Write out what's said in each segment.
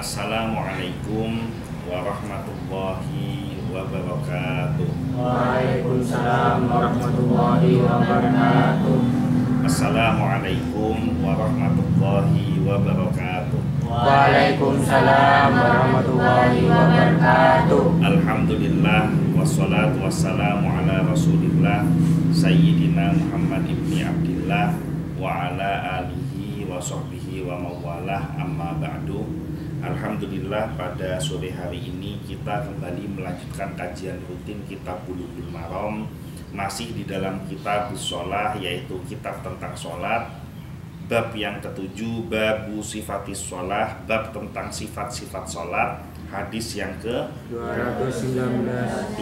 Assalamualaikum warahmatullahi wabarakatuh. Waalaikumsalam warahmatullahi wabarakatuh. Assalamualaikum warahmatullahi wabarakatuh. Waalaikumsalam warahmatullahi wabarakatuh. Alhamdulillah wassalatu wassalamu ala rasulillah Sayyidina Muhammad ibni Abdillah wa ala alihi wa sahbihi wa mawalah, amma ba'du. Alhamdulillah, pada sore hari ini kita kembali melanjutkan kajian rutin kitab Bulughul Maram, masih di dalam kitab Shalah, yaitu kitab tentang sholat. Bab yang ketujuh, babu sifatis sholah, bab tentang sifat-sifat sholat. Hadis yang ke 219.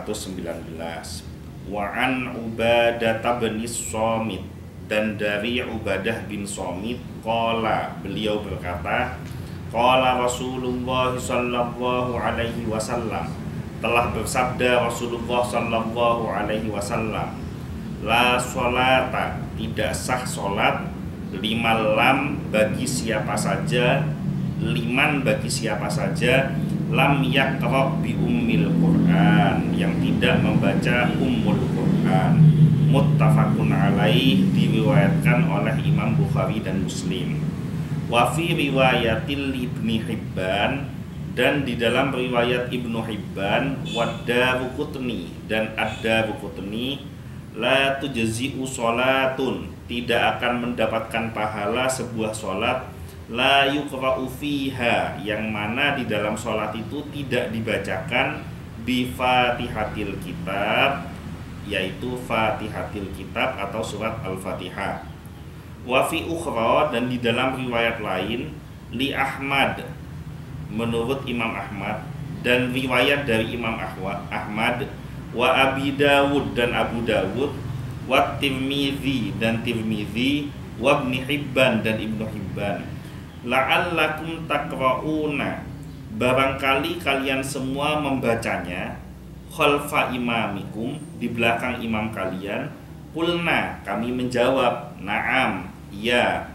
Wa an Ubadah bin Somit, dan dari Ubadah bin Somit, qala, beliau berkata, qala Rasulullah sallallahu alaihi wasallam, telah bersabda Rasulullah sallallahu alaihi wasallam, la sholata, tidak sah sholat, liman lam, bagi siapa saja, liman, bagi siapa saja, lam yaqra bi ummil Quran, yang tidak membaca ummul Quran. Muttafaqun alaih, diriwayatkan oleh Imam Bukhari dan Muslim. Wa fi riwayatil Ibni Hibban, dan di dalam riwayat Ibnu Hibban, Wad-Daruqutni, dan Ad-Daruqutni, la tujzi'u sholatun, tidak akan mendapatkan pahala sebuah sholat, la yuqra'u fiha, yang mana di dalam sholat itu tidak dibacakan bi fatihatil kitab, yaitu fatihatil kitab atau surat al-fatihah. Wa fi ukhra, dan di dalam riwayat lain, li Ahmad, menurut Imam Ahmad, dan riwayat dari Imam Ahmad, wa Abi Dawud, dan Abu Dawud, wa Tirmidzi, dan Tirmidzi, wa Ibnu Hibban, dan Ibnu Hibban, la'allakum taqra'una, barangkali kalian semua membacanya, khalfa imamikum, di belakang imam kalian. Qulna, kami menjawab, na'am, ya.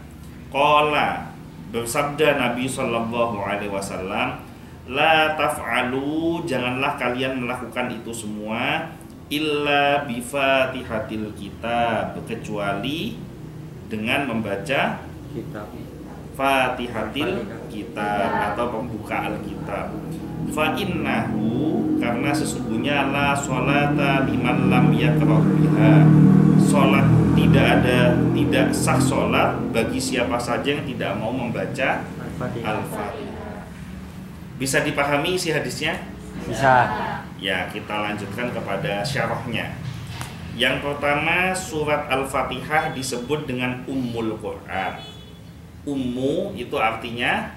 Qala, bersabda Nabi sallallahu alaihi wasallam, la taf'alu, janganlah kalian melakukan itu semua, illa bi fatihatil kitab, kecuali dengan membaca Kitab. fatihatil kitab atau pembuka alkitab. Fa innahu, karena sesungguhnya la sholata liman lam yaqra biha, sholat tidak sah sholat bagi siapa saja yang tidak mau membaca Al-Fatihah. Bisa dipahami isi hadisnya? Bisa. Ya, kita lanjutkan kepada syarahnya. Yang pertama, surat Al-Fatihah disebut dengan Ummul Quran. Ummu itu artinya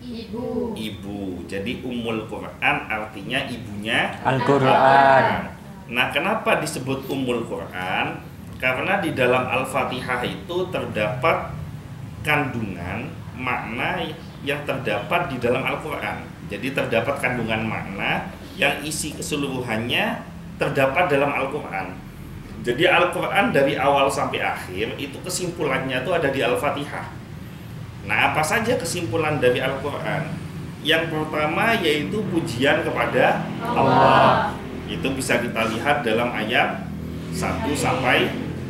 ibu. Jadi Ummul Quran artinya ibunya Al-Quran. Nah, kenapa disebut Ummul Quran? Karena di dalam Al-Fatihah itu terdapat kandungan makna yang terdapat di dalam Al-Quran. Jadi terdapat kandungan makna yang isi keseluruhannya terdapat dalam Al-Quran. Jadi Al-Quran dari awal sampai akhir itu kesimpulannya itu ada di Al-Fatihah. Nah, apa saja kesimpulan dari Al-Quran? Yang pertama yaitu pujian kepada Allah. Itu bisa kita lihat dalam ayat 1 sampai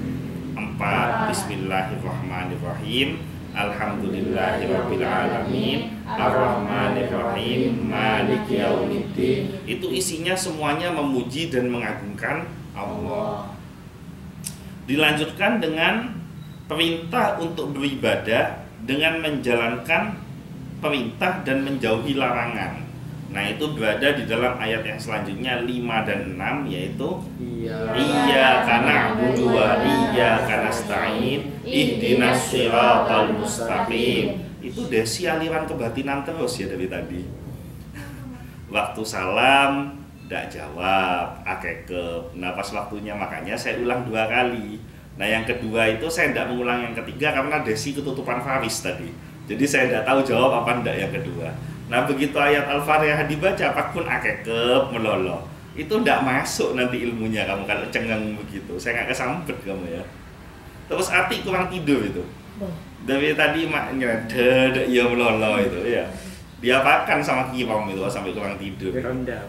4. Bismillahirrahmanirrahim. Alhamdulillahirabbil alamin, arrahmanirrahim, maliki yaumiddin. Itu isinya semuanya memuji dan mengagungkan Allah. Dilanjutkan dengan perintah untuk beribadah dengan menjalankan perintah dan menjauhi larangan. Nah, itu berada di dalam ayat yang selanjutnya 5 dan 6, yaitu iyyaka na'budu wa iyyaka nasta'in ihdinas shiratal mustaqim. Itu desi aliran kebatinan terus ya dari tadi. Waktu salam tidak jawab, akekep. Nah, pas waktunya makanya saya ulang 2 kali. Nah, yang kedua itu saya tidak mengulang yang ketiga karena desi ketutupan faris tadi. Jadi saya tidak tahu jawab apa enggak yang kedua. Nah, begitu ayat Al-Fatihah dibaca, pakun akekep melolo, itu tidak masuk nanti ilmunya kamu kalau cengang begitu. Saya nggak kesambet kamu ya. Terus Ati kurang tidur itu. Dari tadi maknya ya melolo itu ya. Diapakan sama Kirom itu sampai kurang tidur. Rendam.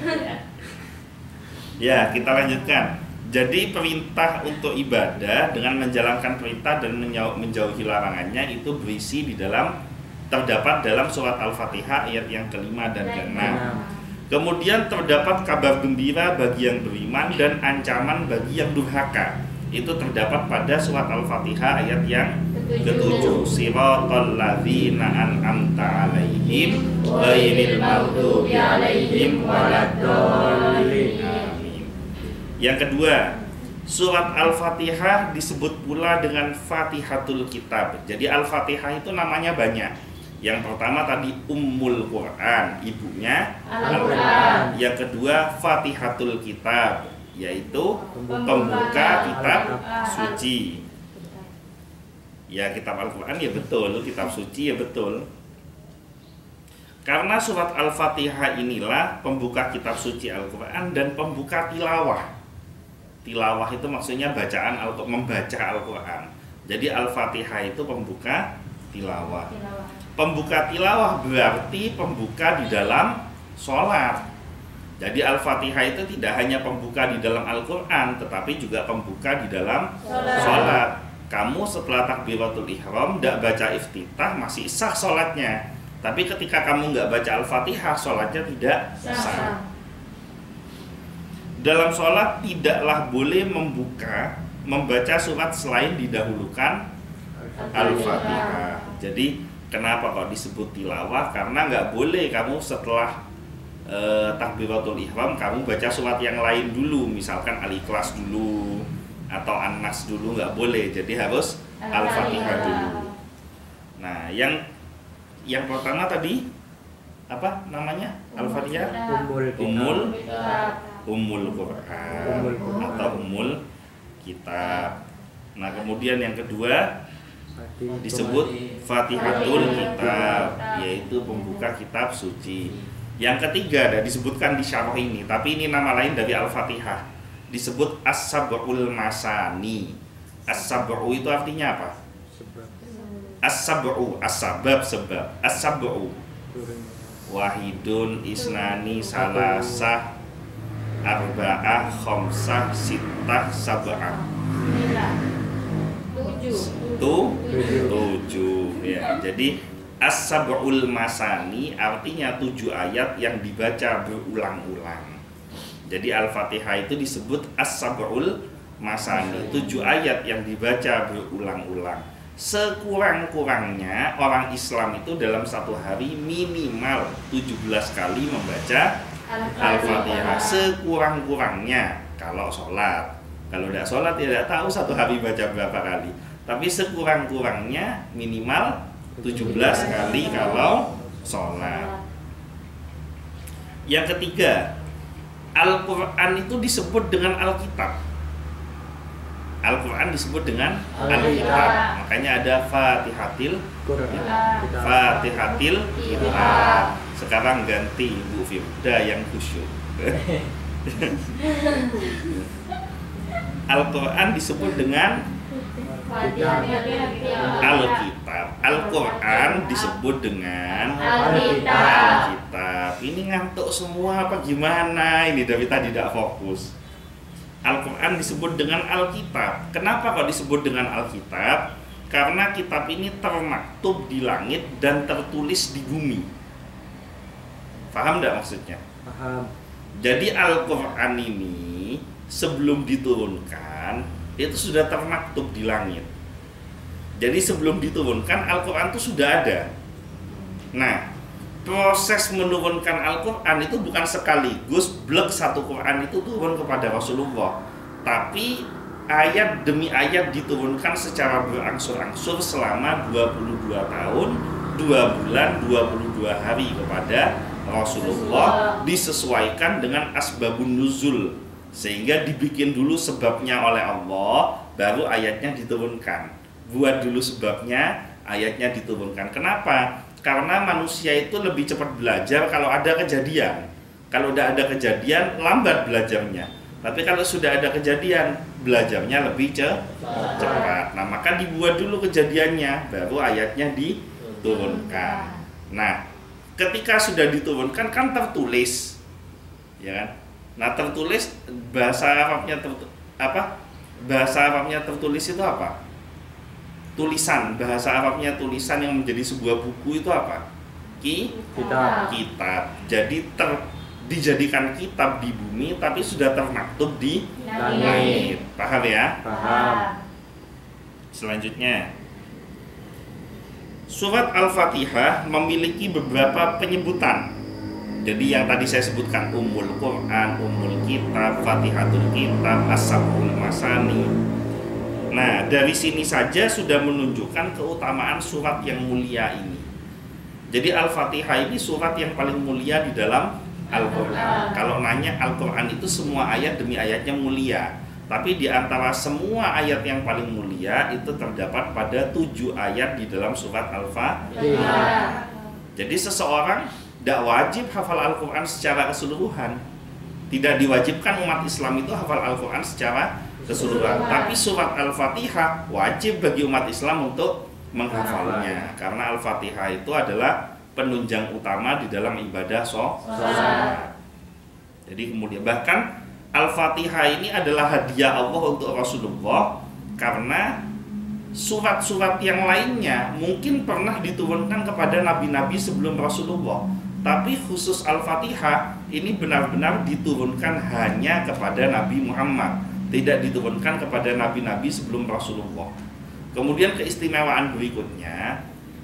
Ya, kita lanjutkan. Jadi perintah untuk ibadah dengan menjalankan perintah dan menjauhi larangannya itu berisi terdapat dalam surat Al-Fatihah ayat yang kelima dan keenam. Kemudian terdapat kabar gembira bagi yang beriman dan ancaman bagi yang durhaka. Itu terdapat pada surat Al-Fatihah ayat yang ke-7. Siratal ladzina an'amta 'alaihim ghairil maghdubi 'alaihim waladdallin. Amin. Yang kedua, surat Al-Fatihah disebut pula dengan Fatihatul Kitab. Jadi Al-Fatihah itu namanya banyak. Yang pertama tadi Ummul Quran, ibunya Al-Quran. Yang kedua Fatihatul Kitab, yaitu pembuka kitab suci. Ya, kitab Al-Quran ya betul, kitab suci ya betul. Karena surat Al-Fatihah inilah pembuka kitab suci Al-Quran dan pembuka tilawah. Tilawah itu maksudnya bacaan membaca Al-Quran. Jadi Al-Fatihah itu pembuka tilawah. Pembuka tilawah berarti pembuka di dalam sholat. Jadi Al-Fatihah itu tidak hanya pembuka di dalam Al-Quran, tetapi juga pembuka di dalam sholat. Kamu setelah takbiratul ihram tidak baca iftitah masih sah sholatnya. Tapi ketika kamu nggak baca Al-Fatihah, sholatnya tidak sah. Dalam sholat tidaklah boleh membaca surat selain didahulukan Al-Fatihah. Jadi kenapa kok disebut tilawah? Karena nggak boleh kamu setelah takbiratul ihram kamu baca surat yang lain dulu, misalkan Al-Ikhlas dulu atau An-Nas dulu, nggak boleh. Jadi harus Al-Fatihah dulu. Nah, yang pertama tadi apa namanya? Al-Fatihah? Ummul Quran atau Ummul Kitab. Nah, kemudian yang kedua disebut Fatihatul Kitab, yaitu pembuka kitab suci. Yang ketiga dan disebutkan di syarah ini, tapi ini nama lain dari Al-Fatihah, disebut As-Sab'ul Masani. As-Sab'u itu artinya apa? As-Sab'u, as-sabab sebab. As-Sab'u wahidun, isnani, salasah, arba'ah, khamsah, sittah, sab'ah. 7 ya. Jadi As-Sab'ul Masani artinya 7 ayat yang dibaca berulang-ulang. Jadi Al-Fatihah itu disebut As-Sab'ul Masani, 7 ayat yang dibaca berulang-ulang. Sekurang-kurangnya orang Islam itu dalam satu hari minimal 17 kali membaca Al-Fatihah. Sekurang-kurangnya kalau sholat. Kalau tidak sholat tidak tahu satu hari baca berapa kali. Tapi sekurang-kurangnya minimal 17 kali kalau sholat. Yang ketiga, Al-Quran itu disebut dengan Alkitab. Al-Quran disebut dengan Alkitab. Makanya ada Fatihatil Kitab. Sekarang ganti Bu Firda yang khusyuk. Al-Quran disebut dengan Alkitab. Al-Quran disebut dengan Alkitab. Ini ngantuk semua apa gimana? Ini dari tadi tidak fokus. Al-Quran disebut dengan Alkitab. Kenapa kok disebut dengan Alkitab? Karena kitab ini termaktub di langit dan tertulis di bumi. Paham tidak maksudnya? Paham. Jadi Al-Quran ini sebelum diturunkan itu sudah termaktub di langit. Jadi sebelum diturunkan Al-Quran itu sudah ada. Nah, proses menurunkan Al-Quran itu bukan sekaligus blek satu Quran itu turun kepada Rasulullah, tapi ayat demi ayat diturunkan secara berangsur-angsur selama 22 tahun, 2 bulan, 22 hari kepada Rasulullah, disesuaikan dengan asbabun nuzul, sehingga dibikin dulu sebabnya oleh Allah, baru ayatnya diturunkan. Buat dulu sebabnya, ayatnya diturunkan. Kenapa? Karena manusia itu lebih cepat belajar kalau ada kejadian. Kalau udah ada kejadian, lambat belajarnya. Tapi kalau sudah ada kejadian, belajarnya lebih cepat. Nah, maka dibuat dulu kejadiannya, baru ayatnya diturunkan. Nah, ketika sudah diturunkan kan tertulis, ya kan? Nah tertulis bahasa Arabnya bahasa Arabnya tertulis itu apa? Tulisan, bahasa Arabnya tulisan yang menjadi sebuah buku itu apa? Kitab. Kitab. Jadi dijadikan kitab di bumi tapi sudah termaktub di langit. Paham ya? Paham. Selanjutnya, surat Al-Fatihah memiliki beberapa penyebutan. Jadi yang tadi saya sebutkan, Ummul Quran, Ummul Kitab, Fatihatul Kitab, As-Sab'ul Masani. Nah, dari sini saja sudah menunjukkan keutamaan surat yang mulia ini. Jadi Al-Fatihah ini surat yang paling mulia di dalam Al-Quran. Kalau nanya Al-Quran itu semua ayat demi ayatnya mulia. Tapi di antara semua ayat yang paling mulia itu terdapat pada 7 ayat di dalam surat Al-Fatihah. Jadi seseorang tidak wajib hafal Al-Quran secara keseluruhan. Tidak diwajibkan umat Islam itu hafal Al-Quran secara keseluruhan. Tapi surat Al-Fatihah wajib bagi umat Islam untuk menghafalnya. Karena Al-Fatihah itu adalah penunjang utama di dalam ibadah sholat. Jadi kemudian bahkan Al-Fatihah ini adalah hadiah Allah untuk Rasulullah, karena surat-surat yang lainnya mungkin pernah diturunkan kepada nabi-nabi sebelum Rasulullah, tapi khusus Al-Fatihah ini benar-benar diturunkan hanya kepada Nabi Muhammad, tidak diturunkan kepada nabi-nabi sebelum Rasulullah. Kemudian keistimewaan berikutnya,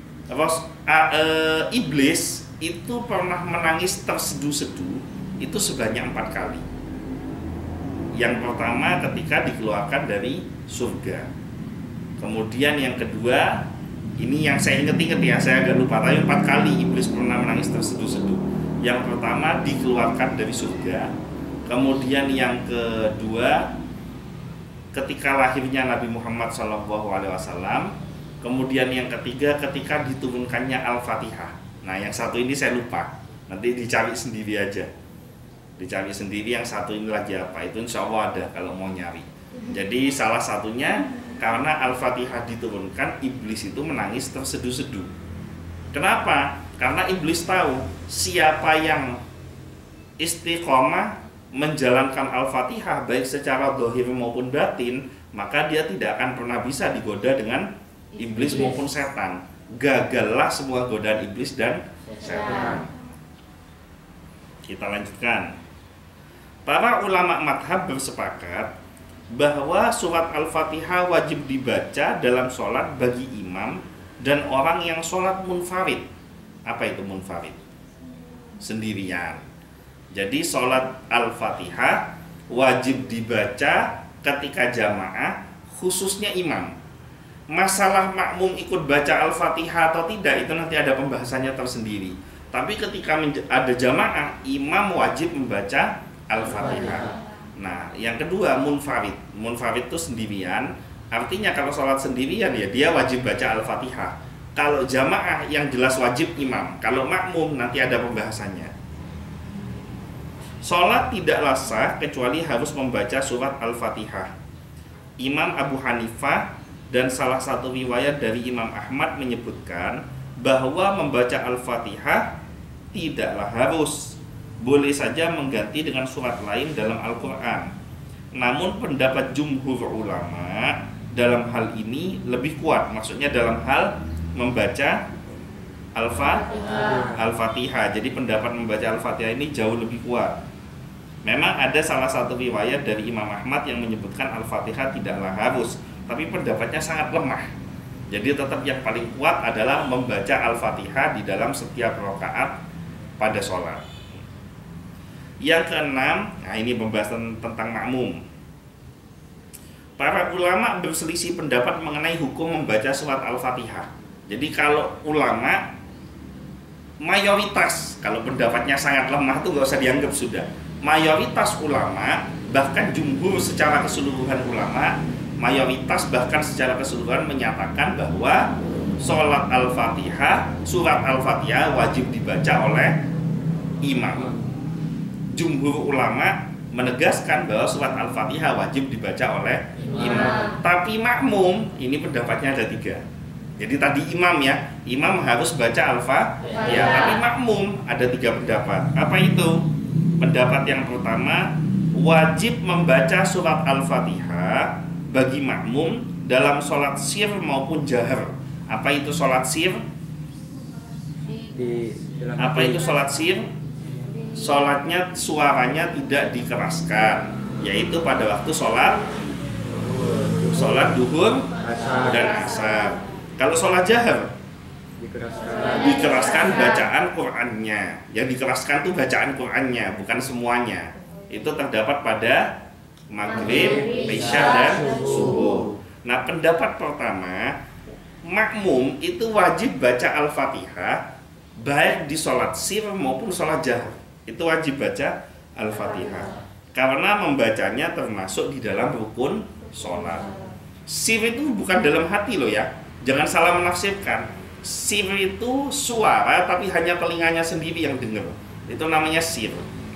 iblis itu pernah menangis terseduh-seduh itu sebanyak 4 kali. Yang pertama ketika dikeluarkan dari surga. Kemudian yang kedua, ini yang saya ingat-ingat ya, saya agak lupa, tapi 4 kali iblis pernah menangis terseduh-seduh. Yang pertama dikeluarkan dari surga. Kemudian yang kedua ketika lahirnya Nabi Muhammad SAW. Kemudian yang ketiga ketika diturunkannya Al-Fatihah. Nah yang satu ini saya lupa, nanti dicari sendiri aja. Dicari sendiri yang satu ini lagi apa, itu insya Allah ada kalau mau nyari. Jadi salah satunya karena Al-Fatihah diturunkan, iblis itu menangis terseduh-seduh. Kenapa? Karena iblis tahu siapa yang istiqomah menjalankan Al-Fatihah baik secara zahir maupun batin, maka dia tidak akan pernah bisa digoda dengan iblis maupun setan. Gagallah semua godaan iblis dan setan. Kita lanjutkan. Para ulama madhab bersepakat bahwa surat Al-Fatihah wajib dibaca dalam sholat bagi imam dan orang yang sholat munfarid. Apa itu munfarid? Sendirian. Jadi sholat Al-Fatihah wajib dibaca ketika jamaah, khususnya imam. Masalah makmum ikut baca Al-Fatihah atau tidak itu nanti ada pembahasannya tersendiri. Tapi ketika ada jamaah, imam wajib membaca Al-Fatihah. Nah, yang kedua munfarid. Munfarid itu sendirian. Artinya kalau sholat sendirian ya dia wajib baca Al-Fatihah. Kalau jamaah yang jelas wajib imam. Kalau makmum nanti ada pembahasannya. Sholat tidaklah sah kecuali harus membaca surat Al-Fatihah. Imam Abu Hanifah dan salah satu riwayat dari Imam Ahmad menyebutkan bahwa membaca Al-Fatihah tidaklah harus, boleh saja mengganti dengan surat lain dalam Al-Quran. Namun pendapat jumhur ulama dalam hal ini lebih kuat, maksudnya dalam hal membaca Al-Fatihah. Jadi pendapat membaca Al-Fatihah ini jauh lebih kuat. Memang ada salah satu riwayat dari Imam Ahmad yang menyebutkan Al-Fatihah tidaklah harus, tapi pendapatnya sangat lemah. Jadi tetap yang paling kuat adalah membaca Al-Fatihah di dalam setiap rakaat pada sholat. Yang keenam, nah ini pembahasan tentang makmum. Para ulama berselisih pendapat mengenai hukum membaca surat Al-Fatihah. Jadi kalau ulama mayoritas, kalau pendapatnya sangat lemah itu nggak usah dianggap sudah. Mayoritas ulama, bahkan jumhur secara keseluruhan ulama, mayoritas bahkan secara keseluruhan menyatakan bahwa sholat Al-Fatihah, surat Al-Fatihah wajib dibaca oleh imam. Jumhur ulama menegaskan bahwa surat Al-Fatihah wajib dibaca oleh imam. Tapi makmum, ini pendapatnya ada 3. Jadi tadi imam ya, imam harus baca Al-Fatihah, tapi makmum ada 3 pendapat. Apa itu? Pendapat yang pertama, wajib membaca surat Al-Fatihah bagi makmum dalam sholat sir maupun jahar. Apa itu sholat sir? Apa itu sholat sir? Sholatnya suaranya tidak dikeraskan, yaitu pada waktu sholat duhur dan asar. Kalau sholat jahar dikeraskan bacaan Qur'annya. Yang dikeraskan itu bacaan Qur'annya, bukan semuanya. Itu terdapat pada maghrib, isya dan subuh. Nah, pendapat pertama, makmum itu wajib baca Al-Fatihah baik di sholat sir maupun sholat jahar. Itu wajib baca Al-Fatihah karena membacanya termasuk di dalam rukun sholat. Sir itu bukan dalam hati loh ya, jangan salah menafsirkan. Sir itu suara tapi hanya telinganya sendiri yang dengar. Itu namanya sir.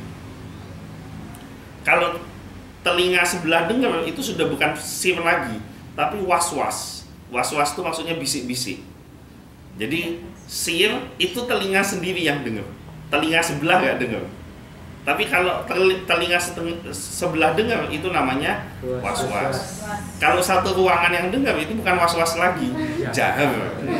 Kalau telinga sebelah dengar itu sudah bukan sir lagi, tapi was-was. Was-was itu maksudnya bisik-bisik. Jadi sir itu telinga sendiri yang dengar, telinga sebelah nggak dengar. Tapi kalau telinga sebelah dengar itu namanya was-was. Kalau satu ruangan yang dengar itu bukan was-was lagi, jahar.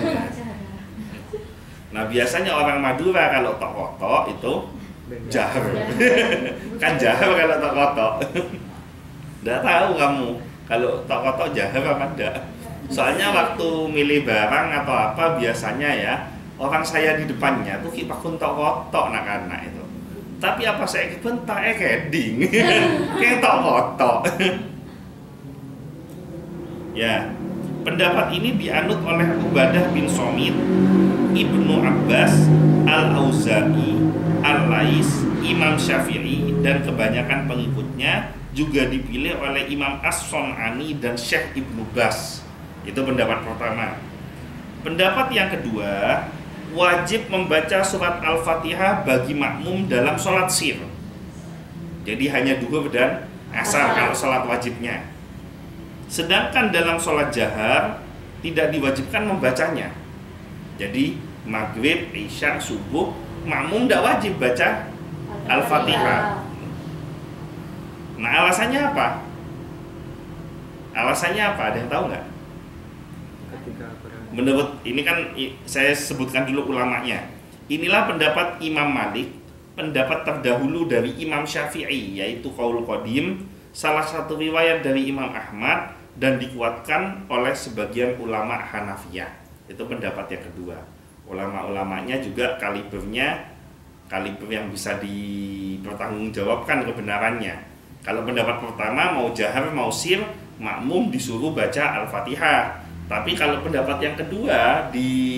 Nah, biasanya orang Madura kalau tok-tok itu jahar. Kan jahar kalau tok-tok. Nggak tahu kamu kalau tok-tok jahar apa enggak. Soalnya waktu milih barang atau apa biasanya ya, orang saya di depannya tuh kipakun tok-tok anak-anak itu. Tapi apa saya kebentak keding. Kayak tok-tok. Ya, pendapat ini dianut oleh Ubadah bin Somit, Ibnu Abbas, Al-Auza'i, Al-Lais, Imam Syafi'i, dan kebanyakan pengikutnya, juga dipilih oleh Imam As-Sun'ani dan Syekh Ibnu Bas. Itu pendapat pertama. Pendapat yang kedua, wajib membaca surat Al-Fatihah bagi makmum dalam sholat sir. Jadi hanya duhur dan asar kalau sholat wajibnya. Sedangkan dalam sholat jahar tidak diwajibkan membacanya. Jadi maghrib, isya, subuh, makmum tidak wajib baca Al-Fatihah. Nah, alasannya apa? Alasannya apa? Ada yang tahu nggak? Menurut ini kan saya sebutkan dulu ulamanya. Inilah pendapat Imam Malik, pendapat terdahulu dari Imam Syafi'i, yaitu qaul qadim, salah satu riwayat dari Imam Ahmad, dan dikuatkan oleh sebagian ulama Hanafiyah. Itu pendapat yang kedua. Ulama-ulamanya juga kaliber yang bisa dipertanggungjawabkan kebenarannya. Kalau pendapat pertama mau jahar mau sir, makmum disuruh baca Al-Fatihah. Tapi kalau pendapat yang kedua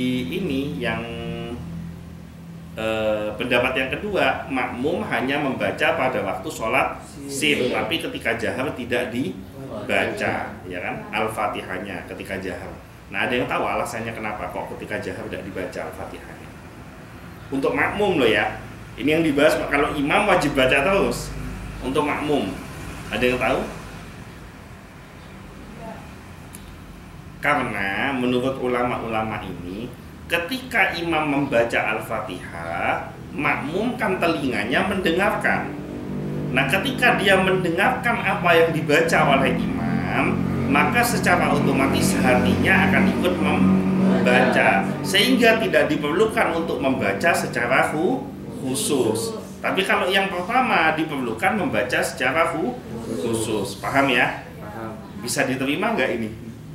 pendapat yang kedua, makmum hanya membaca pada waktu sholat sir, tapi ketika jahar tidak dibaca, ya kan, Al-Fatihahnya ketika jahar. Nah, ada yang tahu alasannya kenapa kok ketika jahar tidak dibaca Al-Fatihahnya? Untuk makmum loh ya. Ini yang dibahas, kalau imam wajib baca terus. Untuk makmum, ada yang tahu? Karena menurut ulama-ulama ini, ketika imam membaca Al-Fatihah, makmum kan telinganya mendengarkan. Nah, ketika dia mendengarkan apa yang dibaca oleh imam, maka secara otomatis hatinya akan ikut membaca, sehingga tidak diperlukan untuk membaca secara khusus. Tapi kalau yang pertama diperlukan membaca secara khusus. Paham ya? Bisa diterima nggak ini?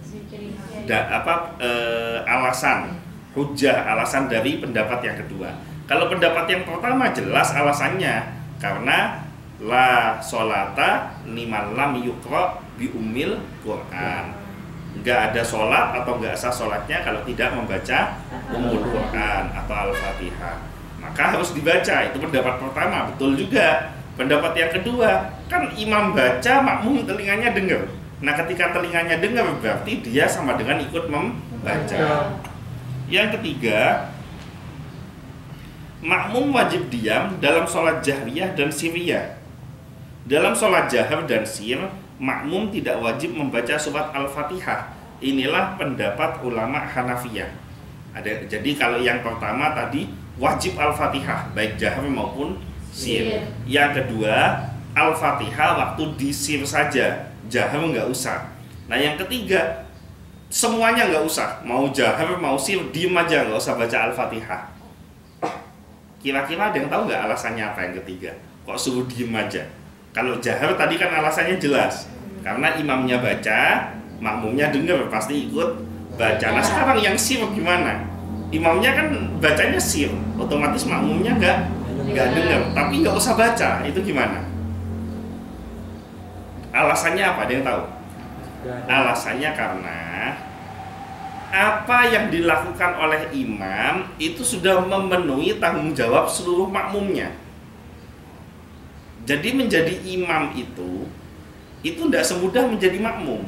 Alasan dari pendapat yang kedua. Kalau pendapat yang pertama jelas alasannya, karena la sholata liman lam yuqra bi ummil Quran. Enggak ada sholat atau enggak sah sholatnya kalau tidak membaca ummul Quran atau Al-Fatihah. Maka harus dibaca. Itu pendapat pertama, betul juga. Pendapat yang kedua, kan imam baca, makmum telinganya dengar. Nah, ketika telinganya dengar berarti dia sama dengan ikut membaca. Yang ketiga, makmum wajib diam dalam sholat jahriyah dan siriyah. Dalam sholat jahar dan sir, makmum tidak wajib membaca surat Al-Fatihah, inilah pendapat ulama Hanafiyah. Jadi kalau yang pertama tadi wajib Al-Fatihah baik jahar maupun sir. Yang kedua Al-Fatihah waktu di sir saja, jahar nggak usah. Nah yang ketiga semuanya nggak usah, mau jahar mau sir diem aja, nggak usah baca Al-Fatihah. Kira-kira ada yang tahu nggak alasannya apa yang ketiga? Kok suruh diem aja? Kalau jahar tadi kan alasannya jelas, karena imamnya baca, makmumnya dengar pasti ikut baca. Nah sekarang yang sir gimana? Imamnya kan bacanya sir, otomatis makmumnya nggak dengar, tapi nggak usah baca, itu gimana? Alasannya apa? Ada yang tahu? Alasannya karena apa yang dilakukan oleh imam itu sudah memenuhi tanggung jawab seluruh makmumnya. Jadi menjadi imam itu tidak semudah menjadi makmum.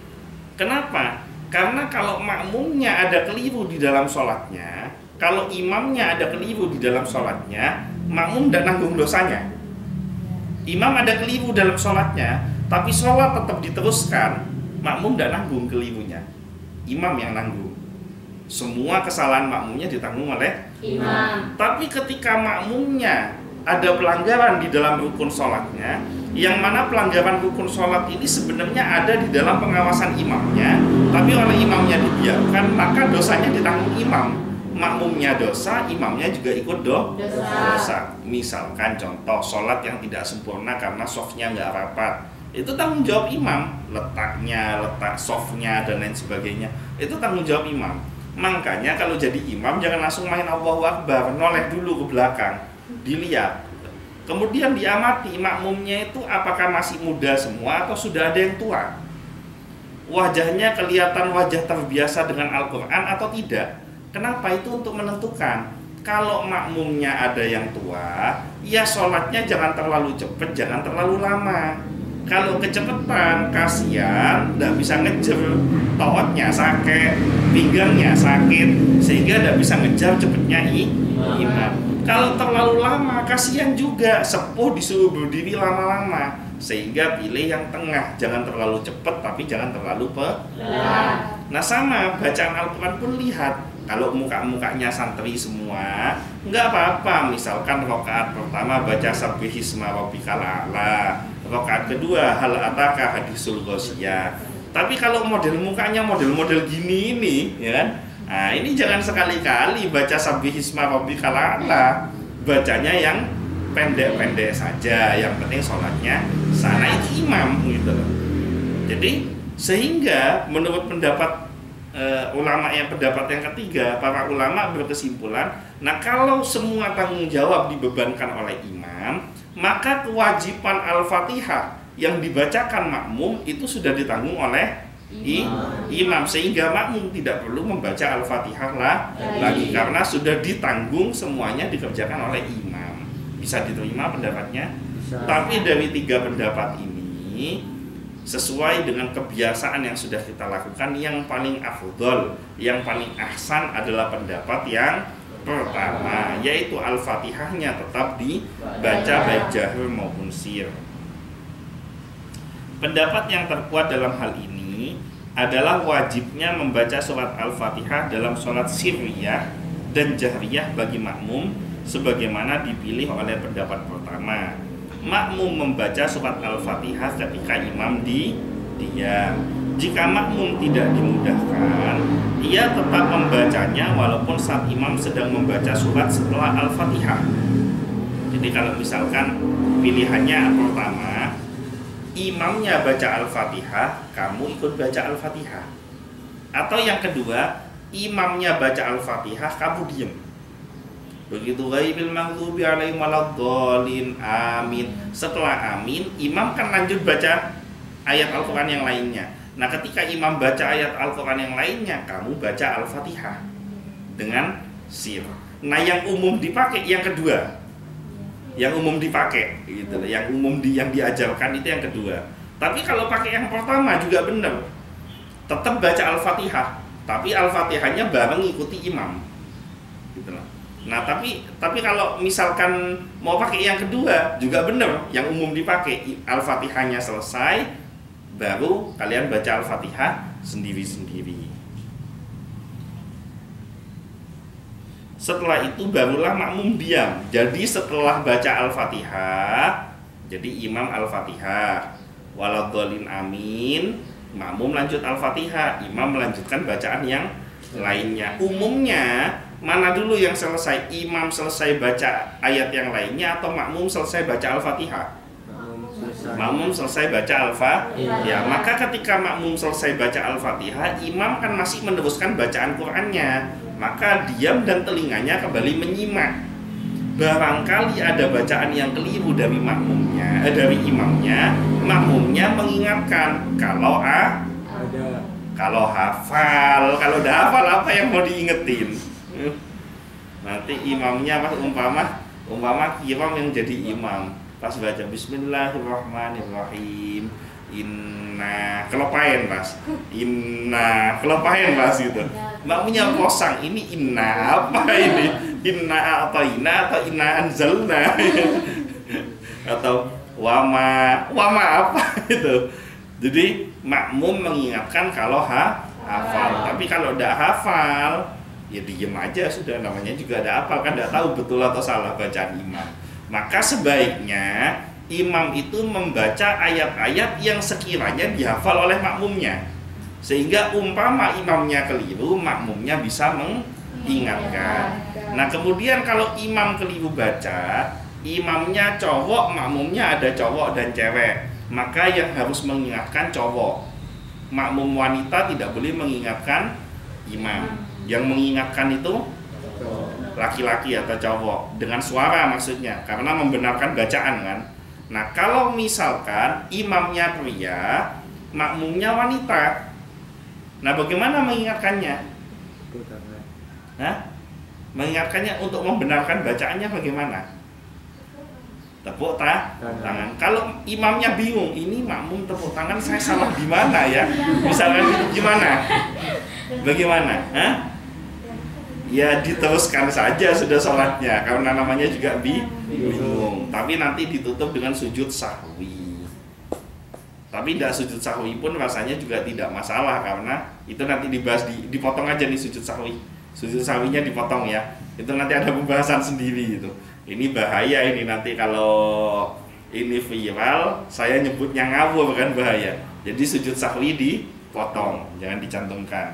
Kenapa? Karena kalau makmumnya ada keliru di dalam sholatnya, kalau imamnya ada keliru di dalam sholatnya, makmum tidak nanggung dosanya. Imam ada keliru dalam sholatnya, tapi sholat tetap diteruskan, makmum tidak nanggung kelirunya, imam yang nanggung. Semua kesalahan makmumnya ditanggung oleh imam. Tapi ketika makmumnya ada pelanggaran di dalam rukun sholatnya, yang mana pelanggaran rukun sholat ini sebenarnya ada di dalam pengawasan imamnya, tapi oleh imamnya dibiarkan, maka dosanya ditanggung imam. Makmumnya dosa, imamnya juga ikut dosa. Misalkan contoh sholat yang tidak sempurna karena softnya nggak rapat, itu tanggung jawab imam. Letak softnya dan lain sebagainya, itu tanggung jawab imam. Makanya kalau jadi imam jangan langsung main Allahu Akbar, noleh dulu ke belakang, dilihat, kemudian diamati makmumnya itu apakah masih muda semua atau sudah ada yang tua, wajahnya kelihatan wajah terbiasa dengan Al-Quran atau tidak. Kenapa? Itu untuk menentukan. Kalau makmumnya ada yang tua, ya sholatnya jangan terlalu cepat, jangan terlalu lama. Kalau kecepatan, kasihan, tidak bisa ngejar, totnya sakit, pinggangnya sakit, sehingga tidak bisa ngejar cepatnya imam. Kalau terlalu lama, kasihan juga, sepuh disuruh berdiri lama-lama, sehingga pilih yang tengah, jangan terlalu cepat, tapi jangan terlalu pelan. Nah sama, bacaan Al-Quran pun lihat. Kalau muka-mukanya santri semua, nggak apa-apa. Misalkan rakaat pertama baca Sabbihisma Rabbikal A'la, rakaat kedua Hal Ataka Hadisul Ghasyiyah. Tapi kalau model mukanya model-model gini ini, ya kan? Nah ini jangan sekali-kali baca Sabbihisma Rabbikal A'la, bacanya yang pendek-pendek saja. Yang penting sholatnya sana itu imam gitu loh. Jadi sehingga menurut pendapat ulama yang pendapat yang ketiga, para ulama berkesimpulan, nah kalau semua tanggung jawab dibebankan oleh imam, maka kewajiban Al-Fatihah yang dibacakan makmum itu sudah ditanggung oleh imam, sehingga makmum tidak perlu membaca Al-Fatihah lagi karena sudah ditanggung, semuanya dikerjakan oleh imam. Bisa diterima pendapatnya? Bisa. Tapi dari tiga pendapat ini, sesuai dengan kebiasaan yang sudah kita lakukan, yang paling afdol, yang paling ahsan adalah pendapat yang pertama, yaitu Al-Fatihahnya tetap dibaca baik jahar maupun sir. Pendapat yang terkuat dalam hal ini adalah wajibnya membaca surat Al-Fatihah dalam sholat sirriyah dan jahriyah bagi makmum, sebagaimana dipilih oleh pendapat pertama. Makmum membaca surat Al-Fatihah ketika imam diam. Jika makmum tidak dimudahkan, ia tetap membacanya walaupun saat imam sedang membaca surat setelah Al-Fatihah. Jadi kalau misalkan pilihannya pertama, imamnya baca Al-Fatihah, kamu ikut baca Al-Fatihah. Atau yang kedua, imamnya baca Al-Fatihah, kamu diam. Begitu ghairil maghdubi alaihim waladdallin, amin. Setelah amin, imam kan lanjut baca ayat Al-Quran yang lainnya. Nah ketika imam baca ayat Al-Quran yang lainnya, kamu baca Al-Fatihah dengan sir. Nah yang umum dipakai yang kedua, yang umum dipakai gitu, yang umum yang diajarkan itu yang kedua. Tapi kalau pakai yang pertama juga benar, tetap baca Al-Fatihah, tapi Al-Fatihahnya bareng ikuti imam gitu loh. Nah tapi kalau misalkan mau pakai yang kedua juga benar, yang umum dipakai, Al-Fatihahnya selesai baru kalian baca Al-Fatihah, sendiri-sendiri. Setelah itu barulah makmum diam. Jadi setelah baca Al-Fatihah, jadi imam Al-Fatihah, waladhdallin amin, makmum lanjut Al-Fatihah, imam melanjutkan bacaan yang lainnya. Umumnya mana dulu yang selesai? Imam selesai baca ayat yang lainnya atau makmum selesai baca Al-Fatihah? Makmum selesai baca Al-Fatihah. Ya, maka ketika makmum selesai baca Al-Fatihah, imam kan masih meneruskan bacaan Qur'annya. Maka diam dan telinganya kembali menyimak. Barangkali ada bacaan yang keliru dari makmumnya, dari imamnya, makmumnya mengingatkan. Kalau hafal, kalau udah hafal apa yang mau diingetin? Nanti imamnya pas umpama imam yang jadi imam, pas baca Bismillahirrahmanirrahim, kelopain mas gitu. Makmunya kosong, ini inna apa ini? Inna atau inna anzalna atau wama apa itu. Jadi makmum mengingatkan kalau hafal. Tapi kalau udah hafal, ya diem aja sudah, namanya juga ada hafal kan, tidak tahu betul atau salah bacaan imam. Maka sebaiknya imam itu membaca ayat-ayat yang sekiranya dihafal oleh makmumnya, sehingga umpama imamnya keliru, makmumnya bisa mengingatkan. Nah kemudian kalau imam keliru baca, imamnya cowok, makmumnya ada cowok dan cewek, maka yang harus mengingatkan cowok. Makmum wanita tidak boleh mengingatkan imam. Yang mengingatkan itu laki-laki atau cowok, dengan suara maksudnya, karena membenarkan bacaan kan. Nah kalau misalkan imamnya pria, makmumnya wanita, nah bagaimana mengingatkannya? Mengingatkannya untuk membenarkan bacaannya bagaimana? Tepuk tangan. Kalau imamnya bingung, ini makmum tepuk tangan, saya salah di mana ya? Misalkan gimana? Bagaimana? Ya diteruskan saja sudah sholatnya, karena namanya juga bingung. Tapi nanti ditutup dengan sujud sahwi. Tapi tidak sujud sahwi pun rasanya juga tidak masalah, karena itu nanti dibahas dipotong aja nih sujud sahwi. Sujud sahwinya dipotong ya. Itu nanti ada pembahasan sendiri itu. Ini bahaya ini nanti kalau ini viral, saya nyebutnya ngawur kan bahaya. Jadi sujud sahwi dipotong, jangan dicantumkan.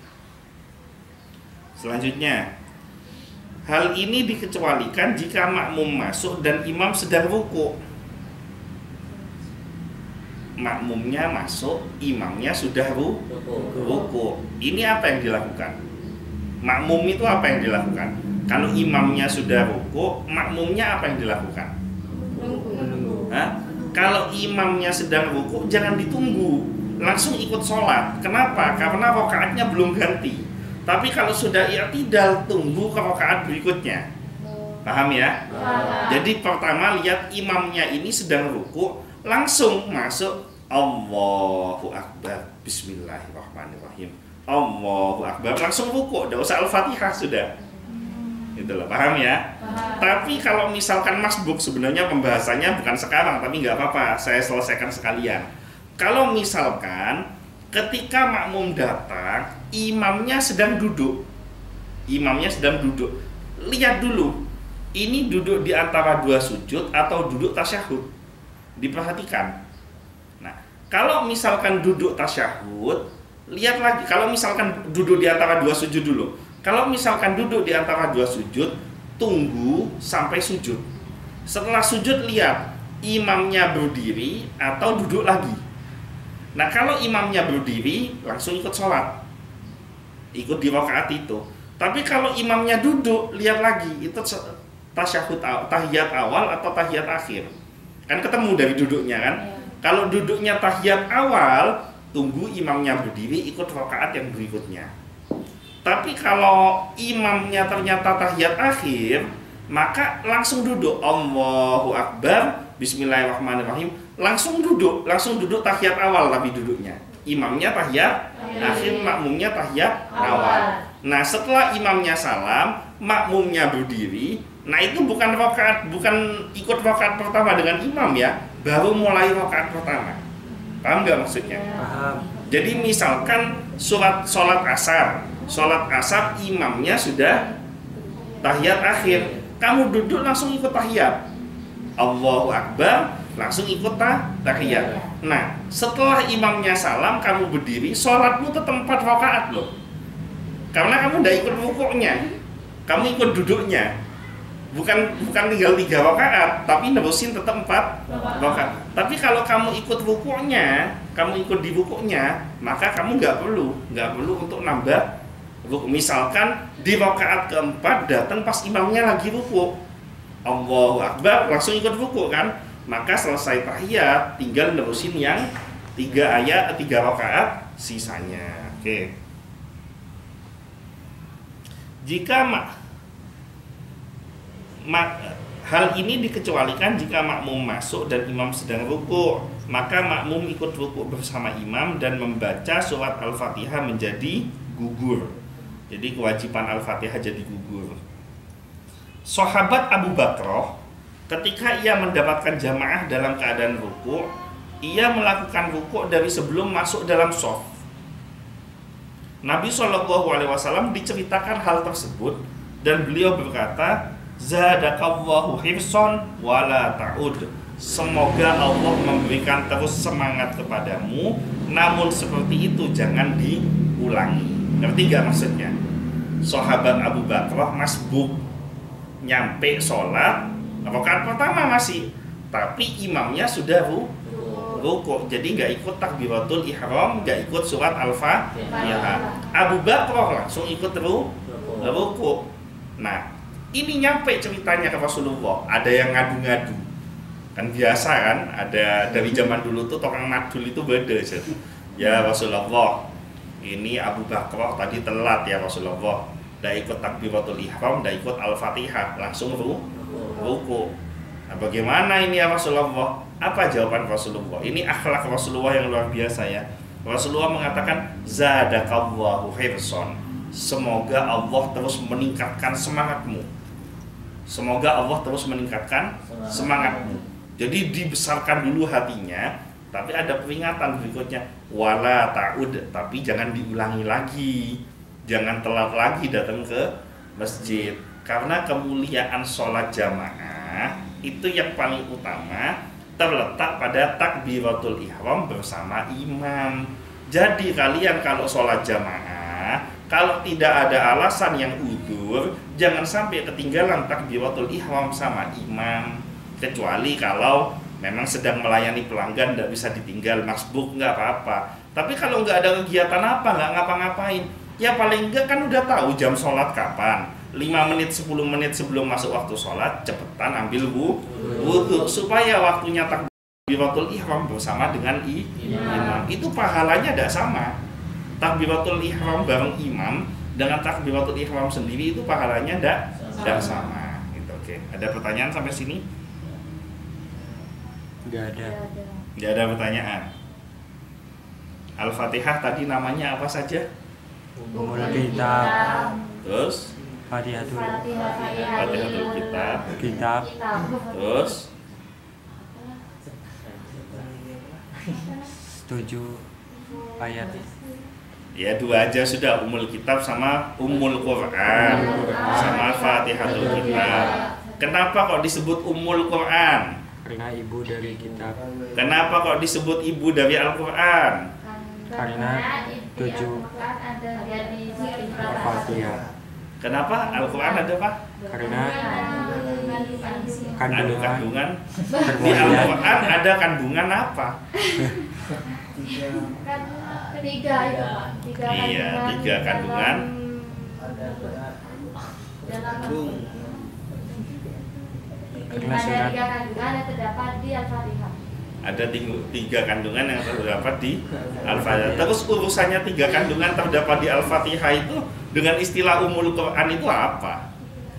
Selanjutnya, hal ini dikecualikan jika makmum masuk dan imam sedang ruku. Makmumnya masuk, imamnya sudah ruku. Ini apa yang dilakukan? Makmum itu apa yang dilakukan? Kalau imamnya sudah ruku, makmumnya apa yang dilakukan? Kalau imamnya sedang ruku, jangan ditunggu, langsung ikut sholat. Kenapa? Karena rakaatnya belum ganti. Tapi kalau sudah i'tidal, tunggu ke rakaat berikutnya. Paham ya? Jadi pertama lihat imamnya ini sedang ruku, langsung masuk Allahu Akbar, Bismillahirrahmanirrahim, Allahu Akbar, langsung ruku, tidak usah Al-Fatihah sudah. Itulah, paham ya? Tapi kalau misalkan masbuk, sebenarnya pembahasannya bukan sekarang, tapi nggak apa-apa, saya selesaikan sekalian. Kalau misalkan ketika makmum datang, imamnya sedang duduk. Lihat dulu, ini duduk di antara dua sujud atau duduk tasyahud. Diperhatikan. Nah, kalau misalkan duduk tasyahud, lihat lagi. Kalau misalkan duduk di antara dua sujud dulu. Kalau misalkan duduk di antara dua sujud, tunggu sampai sujud. Setelah sujud, lihat imamnya berdiri atau duduk lagi. Nah kalau imamnya berdiri, langsung ikut sholat, ikut di rakaat itu. Tapi kalau imamnya duduk, lihat lagi, itu tasyahud tahiyat awal atau tahiyat akhir. Kan ketemu dari duduknya kan. Kalau duduknya tahiyat awal, tunggu imamnya berdiri, ikut rakaat yang berikutnya. Tapi kalau imamnya ternyata tahiyat akhir, maka langsung duduk, Allahu Akbar, Bismillahirrahmanirrahim, langsung duduk tahiyat awal, tapi duduknya imamnya tahiyat akhir, makmumnya tahiyat awal. Nah setelah imamnya salam, makmumnya berdiri. Nah itu bukan ikut rakaat pertama dengan imam ya, baru mulai rakaat pertama. Paham nggak maksudnya? Paham. Jadi misalkan sholat asar imamnya sudah tahiyat akhir, kamu duduk langsung ikut tahiyat, Allahu Akbar, langsung ikut tahiyat. Nah, setelah imamnya salam, kamu berdiri, sholatmu tetap 4 rakaat loh. Karena kamu udah ikut rukuknya, kamu ikut duduknya. Bukan tinggal 3 rakaat, tapi nerusin tetap 4 rakaat. Tapi kalau kamu ikut rukuknya, kamu ikut di rukuknya, maka kamu nggak perlu untuk nambah rukuk. Misalkan di rakaat keempat datang pas imamnya lagi rukuk, Allahu Akbar, langsung ikut rukuk kan? Maka selesai tahiyat, tinggal nerusin yang 3 rakaat sisanya. Oke. Jika hal ini dikecualikan jika makmum masuk dan imam sedang rukuk, maka makmum ikut rukuk bersama imam dan membaca surat Al-Fatihah menjadi gugur. Jadi kewajiban Al-Fatihah jadi gugur. Sahabat Abu Bakrah ketika ia mendapatkan jamaah dalam keadaan rukuk, ia melakukan rukuk dari sebelum masuk dalam shaf. Nabi SAW diceritakan hal tersebut dan beliau berkata, Zadakallahu hirson wala ta'ud. Semoga Allah memberikan terus semangat kepadamu, namun seperti itu jangan diulangi. Ngerti gak maksudnya? Sahabat Abu Bakrah masbuk, nyampe sholat rakaat pertama masih, tapi imamnya sudah rukuk, jadi nggak ikut takbiratul ihram, nggak ikut surat Al-Fatihah. Abu Bakrah langsung ikut rukuk. Nah, ini nyampe ceritanya ke Rasulullah. Ada yang ngadu-ngadu, kan biasa kan, ada dari zaman dulu tuh tukang madul itu beda. Ya Rasulullah, ini Abu Bakrah tadi telat ya Rasulullah, nggak ikut takbiratul ihram, nggak ikut Al-Fatihah, langsung rukuk. Nah, bagaimana ini ya Rasulullah? Apa jawaban Rasulullah? Ini akhlak Rasulullah yang luar biasa ya. Rasulullah mengatakan, Zadakallahu hirson. Semoga Allah terus meningkatkan semangatmu. Semoga Allah terus meningkatkan semangatmu. Jadi dibesarkan dulu hatinya, tapi ada peringatan berikutnya, wala ta'ud, tapi jangan diulangi lagi. Jangan telat lagi datang ke masjid. Karena kemuliaan sholat jamaah itu yang paling utama terletak pada takbiratul ihram bersama imam. Jadi kalian kalau sholat jamaah, kalau tidak ada alasan yang udzur, jangan sampai ketinggalan takbiratul ihram sama imam. Kecuali kalau memang sedang melayani pelanggan, tidak bisa ditinggal, masbuk, nggak apa-apa. Tapi kalau nggak ada kegiatan apa, nggak ngapa-ngapain, ya paling nggak kan udah tahu jam sholat kapan. 5 menit, 10 menit sebelum masuk waktu sholat, cepetan ambil wudhu supaya waktunya takbiratul ihram bersama dengan imam. Itu pahalanya tidak sama. Takbiratul ihram bareng imam dengan takbiratul ihram sendiri itu pahalanya tidak sama. Gitu, oke. Ada pertanyaan sampai sini? Enggak ada. Tidak ada pertanyaan. Al-Fatihah tadi namanya apa saja? Umul kitab. Terus? Fatihatul Kitab. Terus? 7 ayat. Ya 2 aja sudah, Ummul Kitab sama Ummul Quran sama Fatihatul Kitab. Kenapa kok disebut Ummul Quran? Karena ibu dari kitab. Kenapa kok disebut ibu dari Al-Quran? Karena 7 Al-Fatihah. Kenapa Al-Quran ada apa? Karena Ada kandungan. Di bermuliaan. Al-Quran ada kandungan apa? Ketiga itu Pak. Iya, 3 kandungan. Karena Ada surat 3 kandungan yang terdapat di Al-Fatihah. Ada 3 kandungan yang terdapat di Al-Fatihah. Terus urusannya 3 kandungan terdapat di Al-Fatihah itu dengan istilah Ummul Quran itu apa?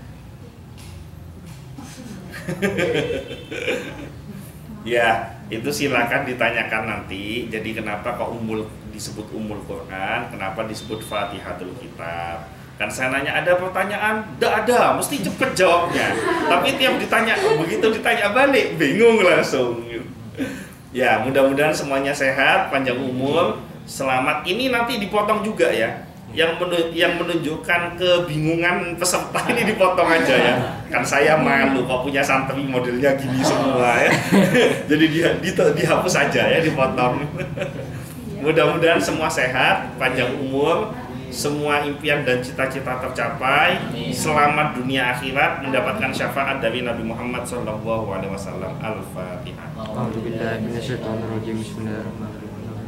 Ya, itu silakan ditanyakan nanti. Jadi kenapa kok disebut Ummul Quran, kenapa disebut Fatihatul Kitab? Kan saya nanya ada pertanyaan, tidak ada, mesti cepet jawabnya. Tapi tiap ditanya, begitu ditanya balik, bingung langsung. Ya, mudah-mudahan semuanya sehat, panjang umur. selamat. Ini nanti dipotong juga ya. Yang menunjukkan kebingungan peserta ini dipotong aja ya. Kan saya malu kok punya santri modelnya gini semua ya. Jadi dihapus aja ya, dipotong. Mudah-mudahan semua sehat, panjang umur, semua impian dan cita-cita tercapai, selamat dunia akhirat, mendapatkan syafaat dari Nabi Muhammad SAW. Al-Fatihah. A'udzubillahi minasyaitonirrajim. Bismillahirrahmanirrahim.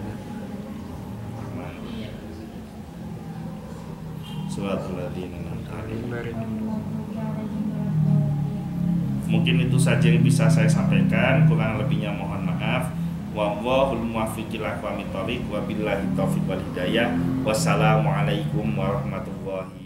Suratul Ladzina an'amta 'alaihim. Mungkin itu saja yang bisa saya sampaikan, kurang lebihnya mohon maaf. Wallahul muwaffiq ila aqwamit thoriq, wabillahi taufiq wal hidayah. Wassalamualaikum warahmatullahi